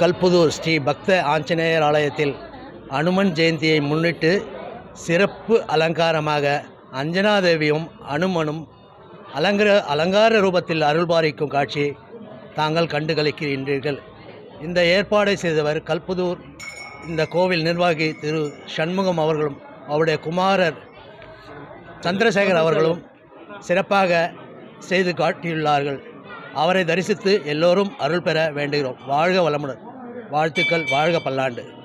கல்புதூர் ஸ்ரீ பக்த ஆஞ்சநேயர் ஆலயத்தில் அனுமன் ஜெயந்தியை முன்னிட்டு சிறப்பு அலங்காரமாக அஞ்சனாதேவியும் அனுமனும் அலங்கார ரூபத்தில் அருள்பாலிக்கும் காட்சியை தாங்கள் கண்டு களிக்கின்றீர்கள். இந்த ஏற்பாடை செய்தவர் கல்புதூர் இந்த கோவில் நிர்வாகி திரு சண்முகம் அவர்களும் அவருடைய குமாரர் சந்திரசேகர் அவர்களும் சிறப்பாக செய்து காட்டியுள்ளார்கள். அவரை தரிசித்து எல்லோரும் அருள் பெற வேண்டுகிறோம். வாழ்க வளமுடன். வாழ்த்துக்கள். வாழ்க பல்லாண்டு.